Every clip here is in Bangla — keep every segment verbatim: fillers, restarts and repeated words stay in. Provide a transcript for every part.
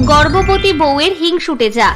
গর্ভবতী বউয়ের হিংসুটে যা।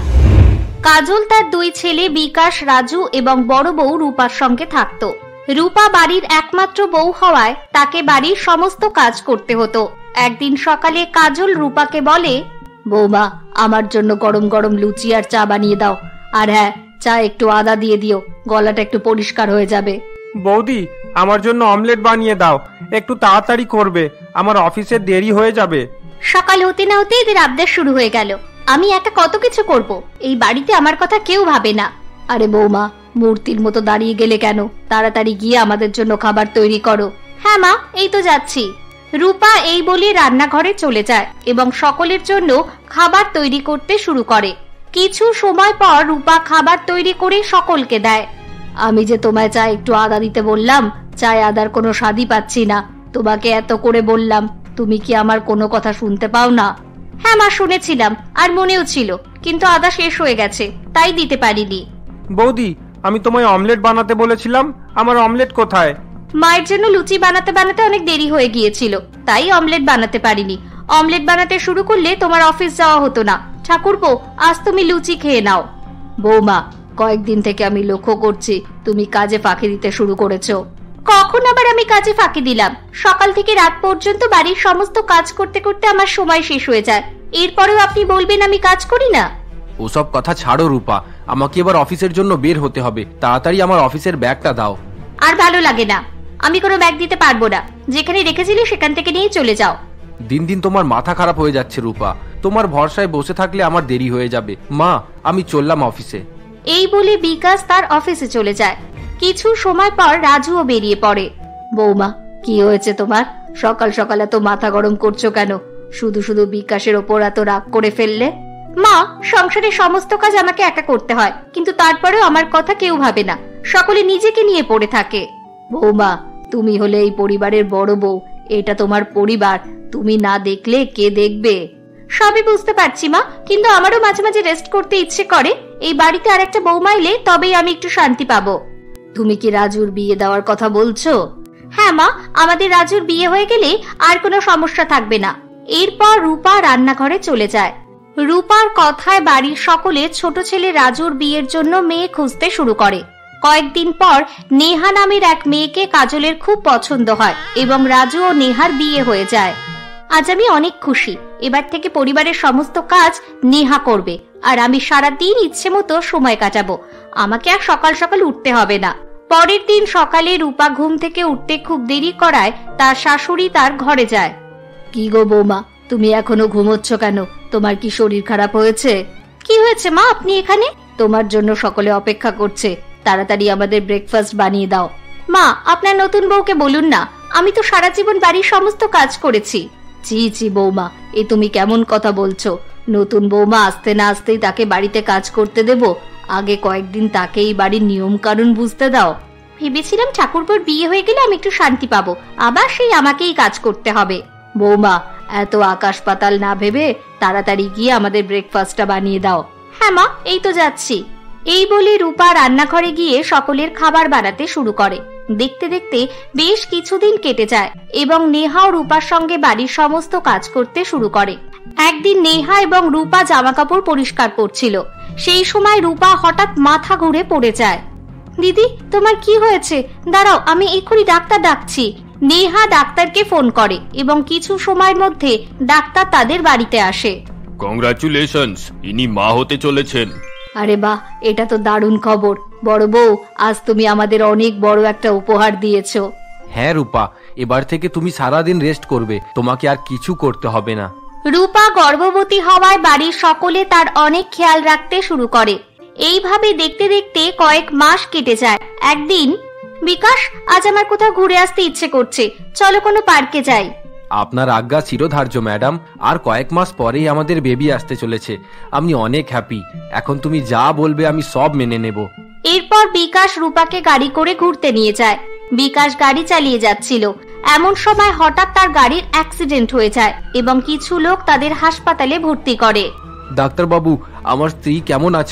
কাজল তার দুই ছেলে বিকাশ, রাজু এবং বড় বউ রূপার সঙ্গে থাকতো। রূপা বাড়ির একমাত্র বউ হওয়ায় তাকে বাড়ির সমস্ত কাজ করতে হতো। একদিন সকালে কাজল রূপাকে বলে, বৌমা, আমার জন্য গরম গরম লুচি আর চা বানিয়ে দাও, আর হ্যাঁ, চা একটু আদা দিয়ে দিও, গলাটা একটু পরিষ্কার হয়ে যাবে। বৌদি, আমার জন্য অমলেট বানিয়ে দাও, একটু তাড়াতাড়ি করবে, আমার অফিসে দেরি হয়ে যাবে। সকাল হতে না হতে এদের আবদার শুরু হয়ে গেল। আমি একা কত কিছু করব, এই বাড়িতে আমার কথা কেউ ভাবে না। আরে বৌমা, মূর্তির মতো দাঁড়িয়ে গেলে কেন? তাড়াতাড়ি গিয়ে আমাদের জন্য খাবার তৈরি করো। হ্যাঁ মা, এই তো যাচ্ছি। রূপা এই বলে রান্নাঘরে চলে যায় এবং সকলের জন্য খাবার তৈরি করতে শুরু করে। কিছু সময় পর রূপা খাবার তৈরি করে সকলকে দেয়। আমি যে তোমায় চা একটু আদা দিতে বললাম, চায় আদার কোনো স্বাদই পাচ্ছি না। তোমাকে এত করে বললাম, তুমি কি আমার কোনো কথা শুনতে পাও না? হ্যাঁ মা, শুনেছিলাম, আর মনেও ছিল, কিন্তু আদা শেষ হয়ে গেছে, তাই দিতে পারিনি। বৌদি, আমি তোমায় অমলেট বানাতে বলেছিলাম, আমার অমলেট কোথায়? মায়ের জন্য লুচি বানাতে বানাতে অনেক দেরি হয়ে গিয়েছিল, তাই অমলেট বানাতে পারিনি। অমলেট বানাতে শুরু করলে তোমার অফিস যাওয়া হতো না। ঠাকুরপো, আজ তুমি লুচি খেয়ে নাও। বৌমা, কয়েকদিন থেকে আমি লক্ষ্য করছি তুমি কাজে ফাঁকি দিতে শুরু করেছো। কখন আবার আমি কাজে ফাঁকি দিলাম? সকাল থেকে রাত পর্যন্ত বাড়ির সমস্ত কাজ করতে করতে আমার সময় শেষ হয়ে যায়, এরপরেও আপনি বলবেন আমি কাজ করি না? ওসব কথা ছাড়ো রূপা, আমাকে এবার অফিসের জন্য বের হতে হবে, তাড়াতাড়ি আমার অফিসের ব্যাগটা দাও। আর ভালো লাগে না, আমি কোনো ব্যাগ দিতে পারবো না, যেখানে রেখেছিলে সেখান থেকে নিয়ে চলে যাও। দিন দিন তোমার মাথা খারাপ হয়ে যাচ্ছে রূপা, তোমার ভরসায় বসে থাকলে আমার দেরি হয়ে যাবে। মা, আমি চললাম অফিসে। এই বলে বিকাশ তার অফিসে চলে যায়। কিছু সময় পর রাজুও বেরিয়ে পড়ে। বৌমা, কি হয়েছে তোমার? সকাল সকাল এত মাথা গরম করছো কেন? শুধু শুধু বিকাশের ওপর এত রাগ করে ফেললে? মা, সংসারের সমস্ত কাজ আমাকে একা করতে হয়, কিন্তু তারপরেও আমার কথা কেউ ভাবে না, সকলে নিজেকে নিয়ে পড়ে থাকে। বৌমা, তুমি হলে এই পরিবারের বড় বউ, এটা তোমার পরিবার, তুমি না দেখলে কে দেখবে? সবই বুঝতে পারছি মা, কিন্তু আমারও মাঝে মাঝে রেস্ট করতে ইচ্ছে করে। এই বাড়িতে আর একটা বৌমা এলে তবেই আমি একটু শান্তি পাবো। তুমি কি রাজুর বিয়ে দেওয়ার কথা বলছো? হ্যাঁ মা, আমাদের রাজুর বিয়ে হয়ে গেলে আর কোনো সমস্যা থাকবে না। এরপর রূপা রান্নাঘরে চলে যায়। রূপার কথায় বাড়ির সকলে ছোট ছেলে রাজুর বিয়ের জন্য মেয়ে খুঁজতে শুরু করে। কয়েকদিন পর নেহা নামের এক মেয়েকে কাজলের খুব পছন্দ হয় এবং রাজু ও নেহার বিয়ে হয়ে যায়। আজ আমি অনেক খুশি, এবার থেকে পরিবারের সমস্ত কাজ নেহা করবে, আর আমি সারাদিন ইচ্ছে মতো সময় কাটাবো। আমাকে আর সকাল সকাল উঠতে হবে না। পরের দিন সকালে রূপা ঘুম থেকে উঠতে খুব দেরি করায় তার শাশুড়ি তার ঘরে যায়। কি গো বৌমা, তুমি এখনো ঘুমোচ্ছ কেন? তোমার কি শরীর খারাপ হয়েছে? কি হয়েছে মা, আপনি এখানে? তোমার জন্য সকলে অপেক্ষা করছে, তাড়াতাড়ি আমাদের ব্রেকফাস্ট বানিয়ে দাও। মা, আপনার নতুন বউকে বলুন না, আমি তো সারা জীবন বাড়ির সমস্ত কাজ করেছি। জি জি বৌমা, এ তুমি কেমন কথা বলছো? নতুন বৌমা আসতে না আসতেই তাকে বাড়িতে কাজ করতে দেব? আগে কয়েকদিন তাকে এই বাড়ির নিয়ম কানুন বুঝতে দাও। ভেবেছিলাম ঠাকুরপোর বিয়ে হয়ে গেলে আমি একটু শান্তি পাবো, আবার সেই আমাকেই কাজ করতে হবে। বৌমা, এত আকাশ পাতাল না ভেবে তাড়াতাড়ি গিয়ে আমাদের ব্রেকফাস্টটা বানিয়ে দাও। হ্যাঁ মা, এই তো যাচ্ছি। এই বলে রূপা রান্নাঘরে গিয়ে সকলের খাবার বানাতে শুরু করে। দেখতে দেখতে বেশ কিছুদিন কেটে যায় এবং নেহা ও রূপার সঙ্গে বাড়ির সমস্ত কাজ করতে শুরু করে। একদিন নেহা এবং রূপা জামা কাপড় পরিষ্কার করছিল, সেই সময় রূপা হঠাৎ মাথা ঘুরে পড়ে যায়। দিদি, তোমার কি হয়েছে? দাঁড়াও, আমি এক্ষুনি ডাক্তার ডাকছি। নেহা ডাক্তারকে ফোন করে এবং কিছু সময়ের মধ্যে ডাক্তার তাদের বাড়িতে আসে। কংগ্রাচুলেশনস, ইনি মা হতে চলেছেন। আরে বাহ, এটা তো দারুণ খবর। বড় বউ, আজ তুমি আমাদের অনেক বড় একটা উপহার দিয়েছো। হ্যাঁ রূপা, এবার থেকে তুমি সারাদিন রেস্ট করবে, তোমাকে আর কিছু করতে হবে না। রূপা গর্ভবতী হওয়ায় বাড়ির সকলে তার অনেক খেয়াল রাখতে শুরু করে। এইভাবে দেখতে দেখতে কয়েক মাস কেটে যায়। একদিন, বিকাশ, আজ আমার কোথাও ঘুরে আসতে ইচ্ছে করছে, চলো কোনো পার্কে যাই। আপনার আজ্ঞা চিরধার্য ম্যাডাম, আর কয়েক মাস পরেই আমাদের বেবি আসতে চলেছে, আমি অনেক হ্যাপি। এখন তুমি যা বলবে আমি সব মেনে নেব। এরপর বিকাশ রূপাকে গাড়ি করে ঘুরতে নিয়ে যায়। বিকাশ গাড়ি চালিয়ে যাচ্ছিল, এমন সময় হঠাৎ তার গাড়ির অ্যাক্সিডেন্ট হয়ে যায় এবং কিছু লোক তাদের হাসপাতালে ভর্তি করে। ডাক্তার বাবু, আমার স্ত্রী কেমন আছে?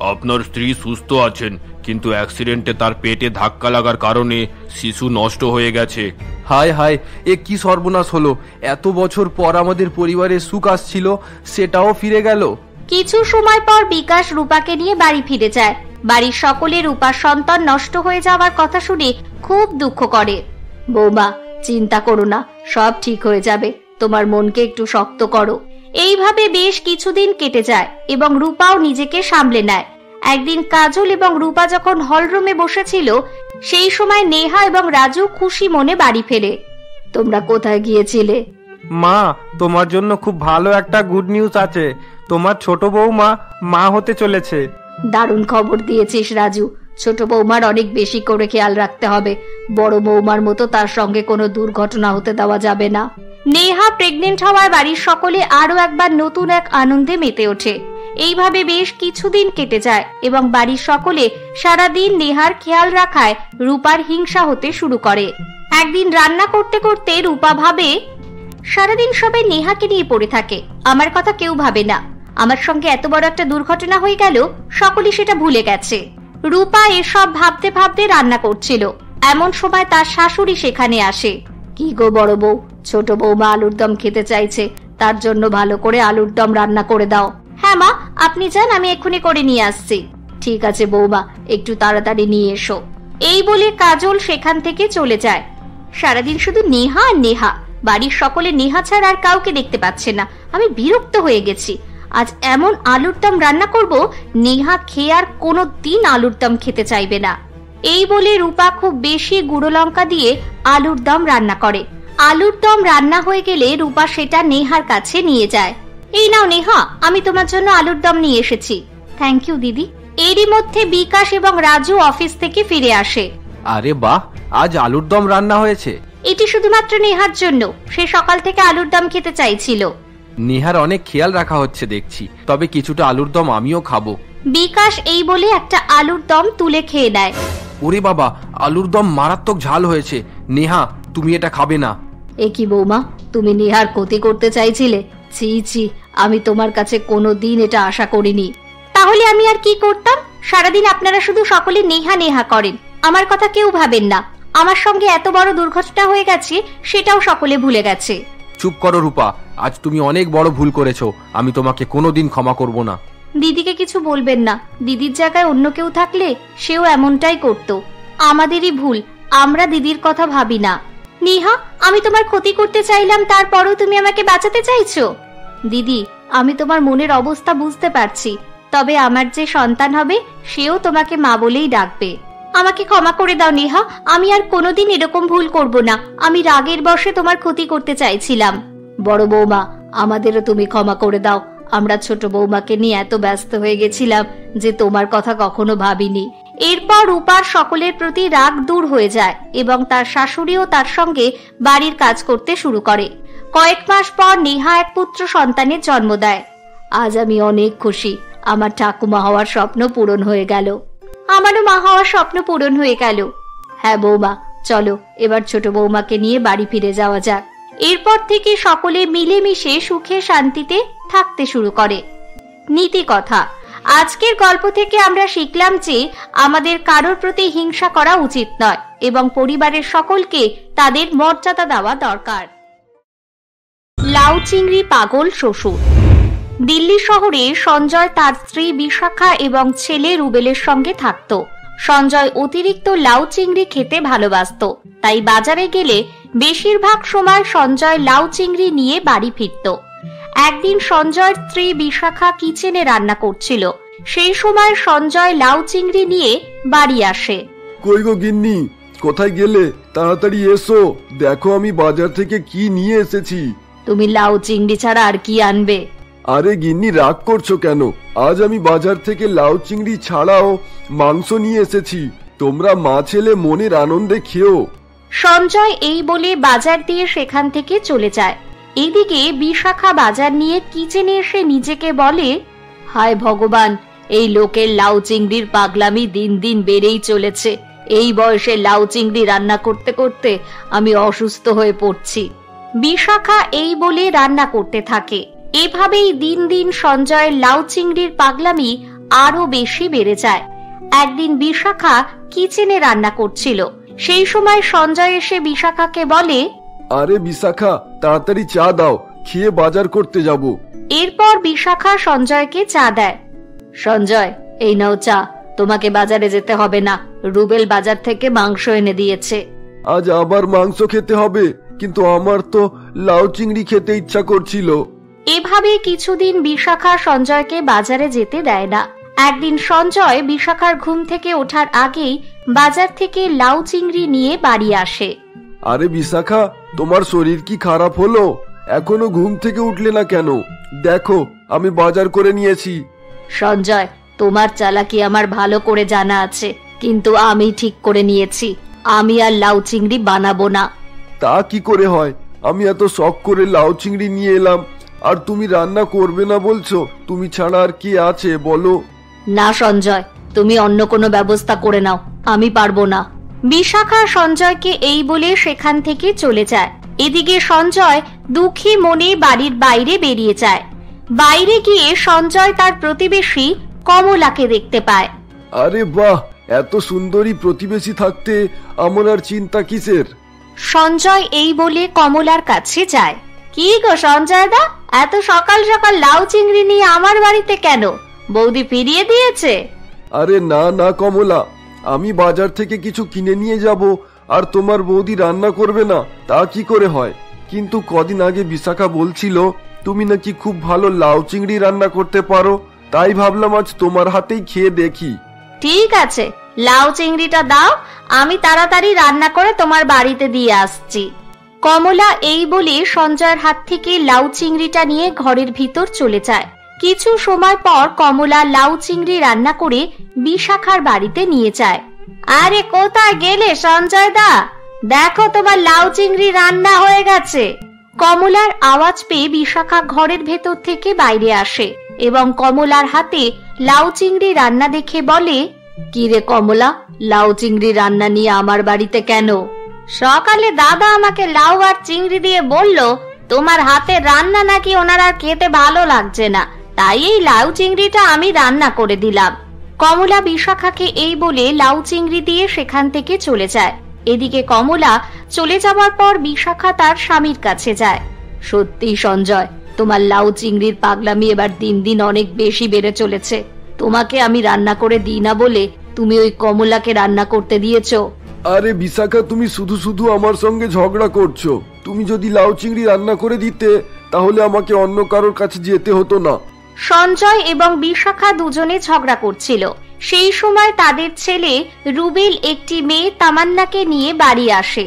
আপনার স্ত্রী সুস্থ আছেন, কিন্তু অ্যাক্সিডেন্টে তার পেটে ধাক্কা লাগার কারণে শিশু নষ্ট হয়ে গেছে। হায় হায়, এ কি সর্বনাশ হলো! এত বছর পর আমাদের পরিবারে সুখ আসছিল, সেটাও ফিরে গেল। কিছু সময় পর বিকাশ রূপাকে নিয়ে বাড়ি ফিরে যায়। বাড়ির সকলে রূপার সন্তান নষ্ট হয়ে যাওয়ার কথা শুনে খুব দুঃখ করে। বৌমা, চিন্তা করো না, সব ঠিক হয়ে যাবে, তোমার মনকে একটু শক্ত করো। এইভাবে বেশ কিছুদিন কেটে যায় এবং রূপাও নিজেকে সামলে নেয়। একদিন কাজল এবং রূপা যখন হলরুমে বসেছিল, সেই সময় নেহা এবং রাজু খুশি মনে বাড়ি ফেরে। তোমরা কোথায় গিয়েছিলে? মা, তোমার জন্য খুব ভালো একটা গুড নিউজ আছে। তোমার ছোট বৌমা মা হতে চলেছে। দারুণ খবর দিয়েছিস রাজু। ছোট বৌমার অনেক বেশি করে খেয়াল রাখতে হবে। বড় বৌমার মতো তার সঙ্গে কোনো দুর্ঘটনা হতে দেওয়া যাবে না। নেহা প্রেগনেন্ট হওয়ায় বাড়ির সকলে আরো একবার নতুন এক আনন্দে মেতে ওঠে। এইভাবে বেশ কিছুদিন কেটে যায় এবং বাড়ির সকলে সারাদিন নেহার খেয়াল রাখায় রূপার হিংসা হতে শুরু করে। একদিন রান্না করতে করতে রূপা ভাবে, সারাদিন সবাই নেহাকে নিয়ে পড়ে থাকে, আমার কথা কেউ ভাবে না। আমার সঙ্গে এত বড় একটা দুর্ঘটনা হয়ে গেল, সকলে সেটা ভুলে গেছে। রূপা এসব ভাবতে ভাবতে রান্না করছিল। এমন সময় তার শাশুড়ি সেখানে আসে। কি গো বড় বউ, ছোট বৌমা আলুর দম খেতে চাইছে, তার জন্য ভালো করে আলুর দম রান্না করে দাও। হ্যাঁ মা, আপনি যান, আমি এক্ষুনি করে নিয়ে আসছি। ঠিক আছে বৌমা, একটু তাড়াতাড়ি নিয়ে এসো। এই বলে কাজল সেখান থেকে চলে যায়। সারাদিন শুধু নেহা আর নেহা, বাড়ির সকলে নেহা ছাড়া আর কাউকে দেখতে পাচ্ছে না। আমি বিরক্ত হয়ে গেছি। আজ এমন আলুর দম রান্না করব, নেহা খেয়ে আর কোনো দিন আলুর দম খেতে চাইবে না। এই বলে রূপা খুব বেশি গুঁড়ো লঙ্কা দিয়ে আলুর দম রান্না করে। আলুর দম রান্না হয়ে গেলে রূপা সেটা নেহার কাছে নিয়ে যায়। এই নাও নেহা, আমি তোমার জন্য আলুর দম নিয়ে এসেছি। থ্যাংক ইউ দিদি। এরই মধ্যে বিকাশ এবং রাজু অফিস থেকে ফিরে আসে। আরে বাহ, আজ আলুর দম রান্না হয়েছে। এটি শুধুমাত্র নেহার জন্য, সে সকাল থেকে আলুর দম খেতে চাইছিল। নেহার অনেক খেয়াল রাখা হচ্ছে দেখছি, তবে কিছুটা আলুর দম আমিও খাবো। বিকাশ এই বলে একটা আলুর দম তুলে খেয়ে নেয়। ওরে বাবা, আলুর দম মারাত্মক ঝাল হয়েছে। নেহা, তুমি এটা খাবে না। এ কি বৌমা, তুমি নেহার ক্ষতি করতে চাইছিলে? ছি ছি, আমি তোমার কাছে কোনোদিন এটা আশা করিনি। তাহলে আমি আর কি করতাম? সারাদিন আপনারা শুধু সকলে নেহা নেহা করেন, আমার কথা কেউ ভাবেন না। আমার সঙ্গে এত বড় দুর্ঘটনা হয়ে গেছে, সেটাও সকলে ভুলে গেছে। চুপ করো রূপা, আজ তুমি অনেক বড় ভুল করেছো, আমি তোমাকে কোনোদিন ক্ষমা করব না। দিদিকে কিছু বলবেন না, দিদির জায়গায় অন্য কেউ থাকলে সেও এমনটাই করত। আমাদেরই ভুল, আমরা দিদির কথা ভাবি না। নেহা, আমি তোমার ক্ষতি করতে চাইলাম, তারপরেও তুমি আমাকে বাঁচাতে চাইছো? দিদি, আমি তোমার মনের অবস্থা বুঝতে পারছি, তবে আমার যে সন্তান হবে সেও তোমাকে মা বলেই ডাকবে। আমাকে ক্ষমা করে দাও নেহা, আমি আর কোনোদিন এরকম ভুল করব না। আমি রাগের বশে তোমার ক্ষতি করতে চাইছিলাম। বড় বৌমা, আমাদেরও তুমি ক্ষমা করে দাও। আমরা ছোট বৌমাকে নিয়ে এত ব্যস্ত হয়ে গেছিলাম যে তোমার কথা কখনো ভাবিনি। এরপর রূপার সকলের প্রতি রাগ দূর হয়ে যায় এবং তার শাশুড়িও তার সঙ্গে বাড়ির কাজ করতে শুরু করে। কয়েক মাস পর নেহা এক পুত্র সন্তানের জন্ম দেয়। আজ আমি অনেক খুশি, আমার ঠাকুমা হওয়ার স্বপ্ন পূরণ হয়ে গেল। আমারও মা হওয়ার স্বপ্ন পূরণ হয়ে গেল। হ্যাঁ বৌমা, চলো এবার ছোট বৌমাকে নিয়ে বাড়ি ফিরে যাওয়া যাক। এরপর থেকে সকলে মিলেমিশে সুখে শান্তিতে থাকতে শুরু করে। নীতি কথা, আজকের গল্প থেকে আমরা শিখলাম যে আমাদের কারোর প্রতি হিংসা করা উচিত নয় এবং পরিবারের সকলকে তাদের মর্যাদা দেওয়া দরকার। লাউ চিংড়ি পাগল শ্বশুর। দিল্লি শহরে সঞ্জয় তার স্ত্রী বিশাখা এবং ছেলে রুবেলের সঙ্গে থাকত। সঞ্জয় অতিরিক্ত লাউ চিংড়ি খেতে ভালোবাসত, তাই বাজারে গেলে বেশিরভাগ সময় সঞ্জয় লাউ চিংড়ি নিয়ে বাড়ি ফিরত। একদিন সঞ্জয়ের স্ত্রী বিশাখা কিচেনে রান্না করছিল, সেই সময় সঞ্জয় লাউ চিংড়ি নিয়ে বাড়ি আসে। কই গো গিন্নি, কোথায় গেলে? তাড়াতাড়ি এসো, দেখো আমি বাজার থেকে কি নিয়ে এসেছি। তুমি লাউ চিংড়ি ছাড়া আর কি আনবে? আরে গিন্নি, রাগ করছো কেন? আজ আমি বাজার থেকে লাউ চিংড়ি ছাড়াও মাংস নিয়ে এসেছি, তোমরা মা ছেলে মনের আনন্দে খেও। সঞ্জয় এই বলে বাজার দিয়ে সেখান থেকে চলে যায়। এদিকে বিশাখা বাজার নিয়ে কিচেনে এসে নিজেকে বলে, হায় ভগবান, এই লোকের লাউ চিংড়ির পাগলামি দিন দিন বেড়েই চলেছে। এই বয়সে লাউ চিংড়ি রান্না করতে করতে আমি অসুস্থ হয়ে পড়ছি। বিশাখা এই বলে রান্না করতে থাকে। এভাবেই দিন দিন সঞ্জয়ের লাউ চিংড়ির পাগলামি আরো বেশি বেড়ে যায়। একদিন বিশাখা কিচেনে রান্না করছিল, সেই সময় সঞ্জয় এসে বিশাখাকে বলে, আরে বিশাখা, তাড়াতাড়ি চা দাও, খেয়ে বাজার করতে যাব। এরপর বিশাখা সঞ্জয়কে চা দেয়। সঞ্জয়, এই নাও চা, তোমাকে বাজারে যেতে হবে না, রুবেল বাজার থেকে মাংস এনে দিয়েছে। আজ আবার মাংস খেতে হবে, কিন্তু আমার তো লাউ চিংড়ি খেতে ইচ্ছা করছিল। এভাবে কিছুদিন বিশাখা সঞ্জয়কে বাজারে যেতে দেয় না। একদিন সঞ্জয় বিশাখার ঘুম থেকে ওঠার আগেই বাজার থেকে লাউ চিংড়ি নিয়ে বাড়ি আসে। আরে বিশাখা, তোমার শরীর কি খারাপ হলো? এখনো ঘুম থেকে উঠলে না কেন? দেখো, আমি বাজার করে নিয়েছি। সঞ্জয়, তোমার চালাকি আমার ভালো করে জানা আছে, কিন্তু আমি ঠিক করে নিয়েছি, আমি আর লাউ চিংড়ি বানাবো না। তা কি করে হয়? আমি এত শখ করে লাউ চিংড়ি নিয়ে এলাম, আর তুমি রান্না করবে না বলছো? তুমি ছাড়া আর কি আছে বলো? না সঞ্জয়, তুমি অন্য কোনো ব্যবস্থা করে নাও, আমি পারবো না। বিশাখা সঞ্জয়কে এই বলে সেখান থেকে চলে যায়। এদিকে সঞ্জয় দুঃখী মনে বাড়ির বাইরে বেরিয়ে যায়। বাইরে গিয়ে সঞ্জয় তার প্রতিবেশী কমলাকে দেখতে পায়। আরে বাহ, এত সুন্দরী প্রতিবেশী থাকতে আমার আর চিন্তা কিসের? সঞ্জয় এই বলে কমলার কাছে যায়। কি গো সঞ্জয় দা, এত সকাল সকাল লাউ চিংড়ি নিয়ে আমার বাড়িতে কেন? বৌদি ফিরিয়ে দিয়েছে? আরে না না কমলা, আমি বাজার থেকে কিছু কিনে নিয়ে যাব, আর তোমার বৌদি রান্না করবে না, তা কি করে হয়? কিন্তু কদিন আগে বিশাখা বলছিল তুমি নাকি খুব ভালো লাউ চিংড়ি রান্না করতে পারো, তাই ভাবলাম আজ তোমার হাতেই খেয়ে দেখি। ঠিক আছে, লাউ চিংড়িটা দাও, আমি তাড়াতাড়ি রান্না করে তোমার বাড়িতে দিয়ে আসছি। কমলা এই বলে সঞ্জয়ের হাত থেকে লাউ চিংড়িটা নিয়ে ঘরের ভিতর চলে যায়। কিছু সময় পর কমলা লাউ চিংড়ি রান্না করে বিশাখার বাড়িতে নিয়ে যায়। আরে কোথায় গেলে সঞ্জয় দা, দেখো তোমার লাউ চিংড়ি রান্না হয়ে গেছে। কমলার আওয়াজ পেয়ে বিশাখা ঘরের ভেতর থেকে বাইরে আসে এবং কমলার হাতে লাউ চিংড়ি রান্না দেখে বলে, কি রে কমলা, লাউ চিংড়ি রান্না নিয়ে আমার বাড়িতে কেন? সকালে দাদা আমাকে লাউ আর চিংড়ি দিয়ে বলল তোমার হাতে রান্না নাকি ওনার আর খেতে ভালো লাগছে না, তাই এই লাউ চিংড়িটা আমি রান্না করে দিলাম। কমলা বিশাখাকে এই বলে লাউ চিংড়ি দিয়ে সেখান থেকে চলে যায়। এদিকে কমলা চলে যাওয়ার পর বিশাখা তার স্বামীর কাছে যায়। সত্যি সঞ্জয়, তোমার লাউ চিংড়ির পাগলামি এবার দিন দিন অনেক বেশি বেড়ে চলেছে। তোমাকে আমি রান্না করে দিই না বলে তুমি ওই কমলাকে রান্না করতে দিয়েছো। আরে বিশাখা, তুমি শুধু শুধু আমার সঙ্গে ঝগড়া করছো। তুমি যদি লাউ চিংড়ি রান্না করে দিতে, তাহলে আমাকে অন্য কারোর কাছে যেতে হতো না। সঞ্জয় এবং বিশাখা দুজনে ঝগড়া করছিল। সেই সময় তাদের ছেলে রুবেল একটি মেয়ে তামান্নাকে নিয়ে বাড়ি আসে।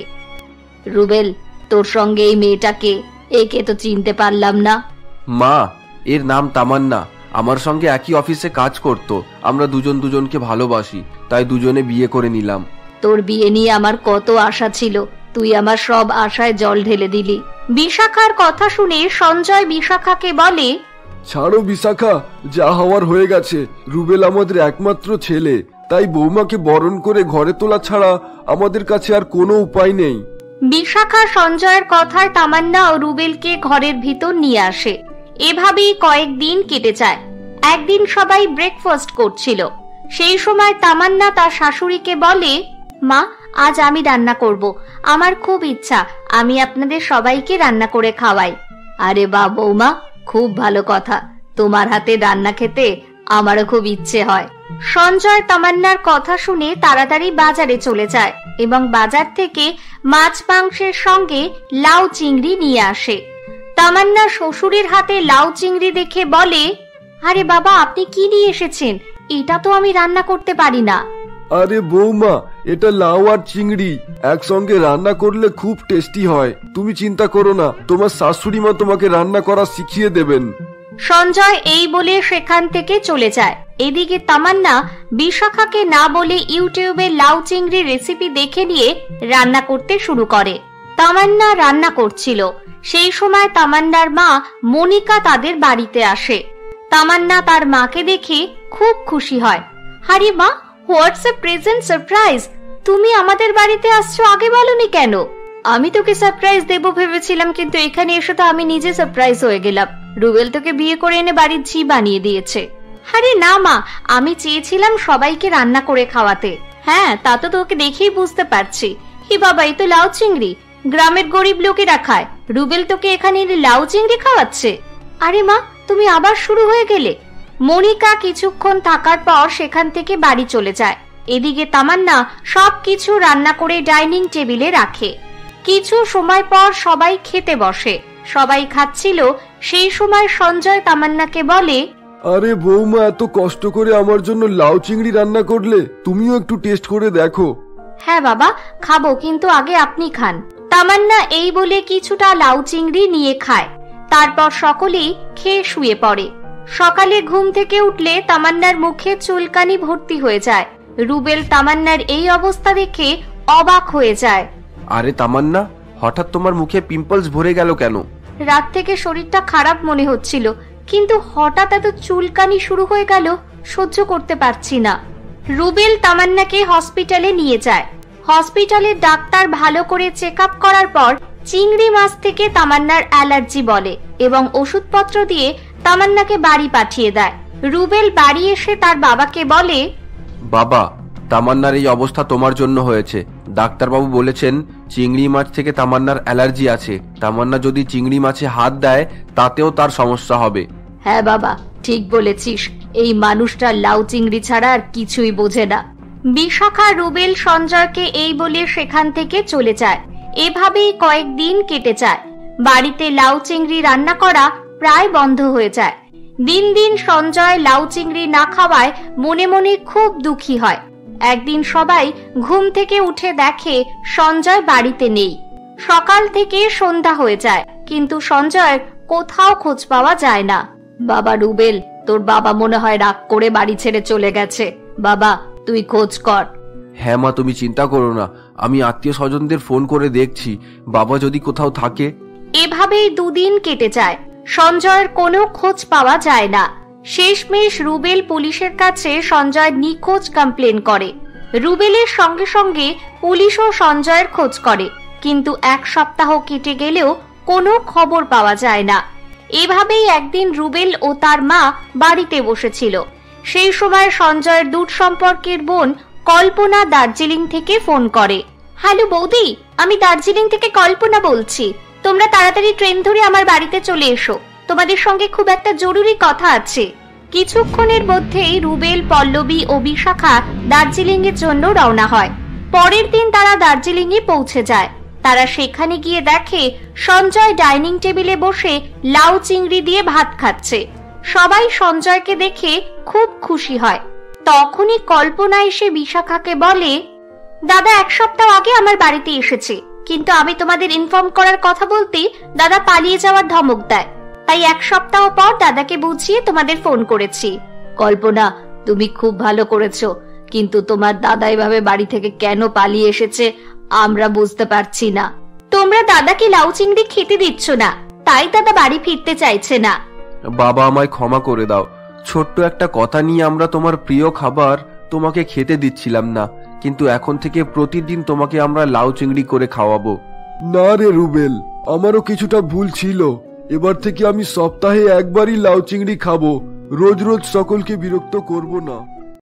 রুবেল, তোর সঙ্গে এই মেয়েটাকে, একে তো চিনতে পারলাম না। মা, এর নাম তামান্না, আমার সঙ্গে একই অফিসে কাজ করত। আমরা দুজন দুজনকে ভালোবাসি, তাই দুজনে বিয়ে করে নিলাম। তোর বিয়ে নিয়ে আমার কত আশা ছিল, তুই আমার সব আশায় জল ঢেলে দিলি। বিশাখার কথা শুনে সঞ্জয় বিশাখাকে বলে, ছাড়ো বিশাখা, যা হওয়ার হয়ে গেছে। রুবেল আমাদের একমাত্র ছেলে, তাই বৌমাকে বরণ করে ঘরে তোলা ছাড়া আমাদের কাছে আর কোনো উপায় নেই। বিশাখা সঞ্জয়ের কথায় তামান্না ও রুবেলকে ঘরের ভিতর নিয়ে আসে। এভাবেই কয়েকদিন কেটে যায়। একদিন সবাই ব্রেকফাস্ট করছিল। সেই সময় তামান্না তার শাশুড়িকে বলে, মা, আজ আমি রান্না করব, আমার খুব ইচ্ছা আমি আপনাদের সবাইকে রান্না করে খাওয়াই। আরে বাহ বৌমা, খুব ভালো কথা, তোমার হাতে রান্না খেতে আমারও খুব ইচ্ছে হয়। সঞ্জয় তামান্নার কথা শুনে তাড়াতাড়ি বাজারে চলে যায় এবং বাজার থেকে মাছ মাংসের সঙ্গে লাউ চিংড়ি নিয়ে আসে। তামান্না শ্বশুরের হাতে লাউ চিংড়ি দেখে বলে, আরে বাবা, আপনি কি নিয়ে এসেছেন? এটা তো আমি রান্না করতে পারি না। আরে বৌমা, এটা লাউ আর চিংড়ি একসঙ্গে রান্না করলে খুব টেস্টি হয়। তুমি চিন্তা করো না, তোমার শাশুড়ি মা তোমাকে রান্না করা শিখিয়ে দেবেন। সঞ্জয় এই বলে সেখান থেকে চলে যায়। এদিকে তামান্না বিশাখাকে না বলে ইউটিউবে লাউ চিংড়ি রেসিপি দেখে নিয়ে রান্না করতে শুরু করে। তামান্না রান্না করছিল, সেই সময় তামান্নার মা মনিকা তাদের বাড়িতে আসে। তামান্না তার মাকে দেখে খুব খুশি হয়। আরে মা, হোয়াটস এ প্রেজেন্ট সারপ্রাইজ, তুমি আমাদের বাড়িতে আসছো, আগে বলনি কেন? আমি তোকে সারপ্রাইজ দেব ভেবেছিলাম, কিন্তু এখানে এসে তো আমি নিজে সারপ্রাইজ হয়ে গেলাম। রুবেল তোকে বিয়ে করে এনে বাড়ির ঝি বানিয়ে দিয়েছে। আরে না মা, আমি চেয়েছিলাম সবাইকে রান্না করে খাওয়াতে। হ্যাঁ, তা তো তোকে দেখেই বুঝতে পারছি। হি বাবা, এই তো লাউ চিংড়ি, গ্রামের গরিব লোকেরা খায়, রুবেল তোকে এখানে এনে লাউ চিংড়ি খাওয়াচ্ছে? আরে মা, তুমি আবার শুরু হয়ে গেলে। মনিকা কিছুক্ষণ থাকার পর সেখান থেকে বাড়ি চলে যায়। এদিকে তামান্না সবকিছু রান্না করে ডাইনিং টেবিলে রাখে। কিছু সময় পর সবাই খেতে বসে। সবাই খাচ্ছিল, সেই সময় সঞ্জয় তামান্নাকে বলে, আরে বৌমা, এত কষ্ট করে আমার জন্য লাউ চিংড়ি রান্না করলে, তুমিও একটু টেস্ট করে দেখো। হ্যাঁ বাবা, খাবো, কিন্তু আগে আপনি খান। তামান্না এই বলে কিছুটা লাউ চিংড়ি নিয়ে খায়। তারপর সকলেই খেয়ে শুয়ে পড়ে। সকালে ঘুম থেকে উঠলে তামান্নার মুখে চুলকানি ভর্তি হয়ে যায়। রুবেল তামান্নার এই অবস্থা দেখে অবাক হয়ে যায়। আরে তামান্না, হঠাৎ তোমার মুখে পিম্পলস ভরে গেল কেন? রাত থেকে শরীরটা খারাপ মনে হচ্ছিল, কিন্তু হঠাৎ এত চুলকানি শুরু হয়ে গেল, সহ্য করতে পারছি না। রুবেল তামান্নাকে হসপিটালে নিয়ে যায়। হসপিটালের ডাক্তার ভালো করে চেক আপ করার পর চিংড়ি মাছ থেকে তামান্নার অ্যালার্জি বলে এবং ওষুধপত্র দিয়ে তামান্নাকে বাড়ি পাঠিয়ে দেয়। রুবেল বাড়ি এসে তার বাবাকে বলে, বাবা, তামান্নার এই অবস্থা তোমার জন্য হয়েছে। ডাক্তারবাবু বলেছেন চিংড়ি মাছ থেকে তামান্নার অ্যালার্জি আছে। তামান্না যদি চিংড়ি মাছে হাত দেয় তাতেও তার সমস্যা হবে। হ্যাঁ বাবা, ঠিক বলেছিস। এই মানুষটা লাউ চিংড়ি ছাড়া আর কিছুই বোঝে না। বিশাখা রুবেল সঞ্জয়কে এই বলে সেখান থেকে চলে যায়। এভাবেই কয়েকদিন কেটে যায়। বাড়িতে লাউ চিংড়ি রান্না করা প্রায় বন্ধ হয়ে যায়। দিন দিন সঞ্জয় লাউ চিংড়ি না খাওয়ায় মনে মনে খুব দুঃখী হয়। একদিন সবাই ঘুম থেকে উঠে দেখে সঞ্জয় বাড়িতে নেই। সকাল থেকে সন্ধ্যা হয়ে যায়, কিন্তু সঞ্জয়ের কোথাও খোঁজ পাওয়া যায় না। বাবা রুবেল, তোর বাবা মনে হয় রাগ করে বাড়ি ছেড়ে চলে গেছে। বাবা, তুই খোঁজ কর। হ্যাঁ মা, তুমি চিন্তা করো না, আমি আত্মীয় স্বজনদের ফোন করে দেখছি বাবা যদি কোথাও থাকে। এভাবেই দুদিন কেটে যায়। সঞ্জয়ের কোনো খোঁজ পাওয়া যায় না। শেষমেশ রুবেল পুলিশের কাছে সঞ্জয়ের নিখোঁজ কমপ্লেন করে। রুবেলের সঙ্গে সঙ্গে পুলিশও সঞ্জয়ের খোঁজ করে, কিন্তু এক সপ্তাহ কেটে গেলেও কোনো খবর পাওয়া যায় না। এভাবেই একদিন রুবেল ও তার মা বাড়িতে বসেছিল। সেই সময় সঞ্জয়ের দূর সম্পর্কের বোন কল্পনা দার্জিলিং থেকে ফোন করে। হ্যালো বৌদি, আমি দার্জিলিং থেকে কল্পনা বলছি। তোমরা তাড়াতাড়ি ট্রেন ধরে আমার বাড়িতে চলে এসো, তোমাদের সঙ্গে খুব একটা জরুরি কথা আছে। কিছুক্ষণের মধ্যেই রুবেল, পল্লবী ও বিশাখা দার্জিলিং এর জন্য রওনা হয়। পরের দিন তারা দার্জিলিং এ পৌঁছে যায়। তারা সেখানে গিয়ে দেখে সঞ্জয় ডাইনিং টেবিলে বসে লাউ চিংড়ি দিয়ে ভাত খাচ্ছে। সবাই সঞ্জয়কে দেখে খুব খুশি হয়। তখনই কল্পনা এসে বিশাখাকে বলে, দাদা এক সপ্তাহ আগে আমার বাড়িতে এসেছে, কিন্তু আমি তোমাদের ইনফর্ম করার কথা বলতে দাদা পালিয়ে যাওয়ার ধমক দেয়। তাই এক সপ্তাহ পর দাদাকে বুঝিয়ে তোমাদের ফোন করেছি। কল্পনা, তুমি খুব ভালো করেছো, কিন্তু তোমার দাদা এভাবে বাড়ি থেকে কেন পালিয়ে এসেছে আমরা বুঝতে পারছি না। তোমরা দাদাকে লাউ চিংড়ি খেতে দিচ্ছ না, তাই দাদা বাড়ি ফিরতে চাইছে না। বাবা, আমায় ক্ষমা করে দাও। ছোট্ট একটা কথা নিয়ে আমরা তোমার প্রিয় খাবার তোমাকে খেতে দিচ্ছিলাম না, কিন্তু এখন থেকে প্রতিদিন তোমাকে আমরা লাউ চিংড়ি করে খাওয়াবো। না রে রুবেল, আমারও কিছুটা ভুল ছিল। এবার থেকে আমি সপ্তাহে একবারই লাউ চিংড়ি খাবো, রোজ রোজ সকলকে বিরক্ত করব না।